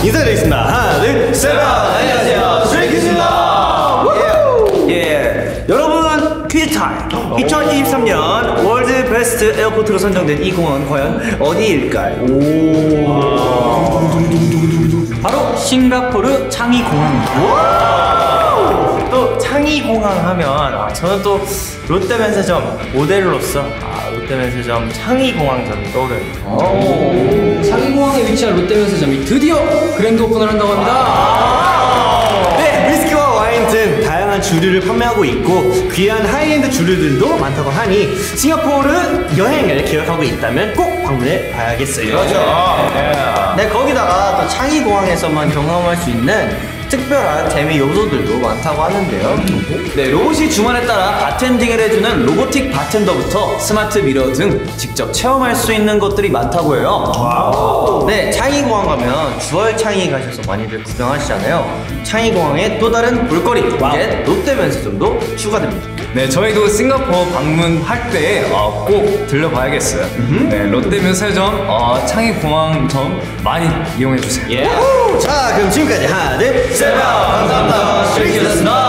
인사드리겠습니다. 하나, 둘, 셋. 안녕하세요, 스트레이키즈입니다. 여러분 퀴즈 타임. 2023년 월드 베스트 에어포트로 선정된 이 공항은 과연 어디일까요? 바로 싱가포르 창의공항입니다. 또 창의공항 하면 저는 또 롯데면세점 모델로서 롯데면세점 창의공항점이 떠오르요. 창의공항에 위치한 롯데면세점이 드디어 그랜드 오픈을 한다고 합니다. 네, 위스키와 와인 등 다양한 주류를 판매하고 있고 귀한 하이엔드 주류들도 많다고 하니 싱가포르 여행을 계획하고 있다면 꼭 방문해 봐야겠어요. 네, 거기다가 또 창의공항에서만 경험할 수 있는 특별한 재미 요소들도 많다고 하는데요. 네, 로봇이 주문에 따라 바텐딩을 해주는 로보틱 바텐더부터 스마트 미러 등 직접 체험할 수 있는 것들이 많다고 해요. 네, 창의공항 가면 주얼 창의 가셔서 많이들 구경하시잖아요. 창의공항의 또 다른 볼거리, 이제 롯데면세점도 추가됩니다. 네, 저희도 싱가포르 방문할 때 꼭 들려봐야겠어요. 네, 롯데면세점, 창의공항점 많이 이용해주세요. 자, 그럼 지금까지 하나, 둘, 셋. 감사합니다. 스트레이키즈였습니다.